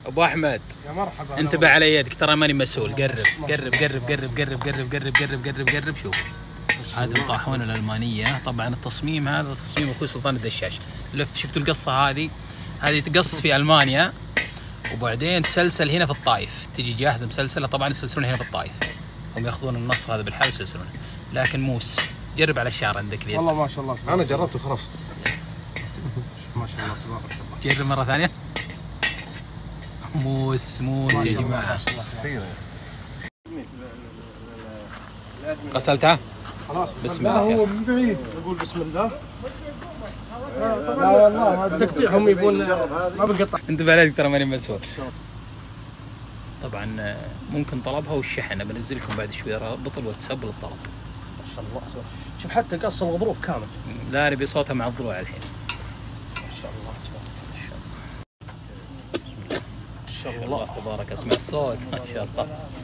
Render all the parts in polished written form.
ابو احمد يا مرحبا. انتبه على يدك ترى ماني مسؤول. قرب قرب قرب قرب قرب قرب قرب قرب قرب قرب. شوف هذه الطاحونه الالمانيه. طبعا التصميم هذا تصميم اخوي سلطان الدشاش. لف شفتوا القصه هذه تقص في المانيا وبعدين تسلسل هنا في الطايف. تجي جاهزه مسلسله. طبعا يسلسلون هنا في الطايف. هم ياخذون النص هذا بالحال ويسلسلونه. لكن موس جرب على الشعر عندك اليد. والله ما شاء الله. انا جربت وخلاص. ما شاء الله تبارك الله. جرب مره ثانيه. موس يا جماعه. غسلتها؟ خلاص بسم الله. هو من بعيد نقول بسم الله. لا والله هذا تقطيعهم يبون ما بنقطع. انتبه عليك ترى ماني مسؤول. طبعا ممكن طلبها والشحن. بنزل لكم بعد شوي رابط الواتساب للطلب. ما شاء الله. شوف حتى قص الغضروف كامل. لا نبي صوتها مع الضلوع الحين. ما شاء الله ما شاء الله تبارك. اسمع الصوت ما شاء الله.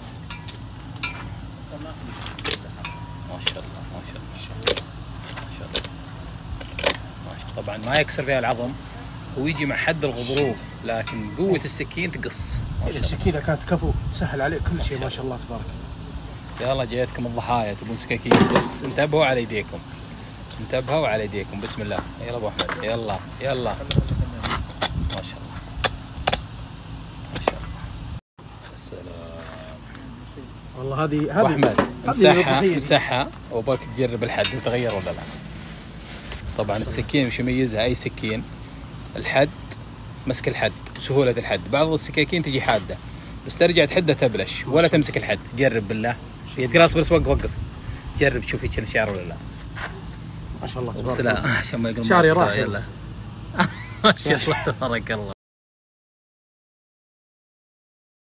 ما شاء الله ما شاء الله ما شاء الله ما شاء الله. طبعا ما يكسر فيها العظم. هو يجي مع حد الغضروف لكن قوة السكين تقص. السكينة كانت كفو تسهل عليك كل شيء. ما شاء الله تبارك الله. يلا جيتكم الضحايا تبون سكاكين بس انتبهوا على يديكم. انتبهوا على يديكم. بسم الله. يلا ابو احمد يلا يلا. ما شاء الله ما شاء الله. السلام. والله هذه ابو احمد مسحها وباك تجرب الحد وتغير ولا لا. طبعا السكين مش يميزها اي سكين. الحد مسك الحد وسهولة الحد. بعض السكاكين تجي حادة بس ترجع تحدها تبلش ولا تمسك الحد. جرب بالله. في يدك راس بس وقف جرب شوف يتشل الشعر ولا لا. ما شاء الله تبارك الله. عشان ما يقلب شعري راح. يلا. ما شاء الله تبارك الله.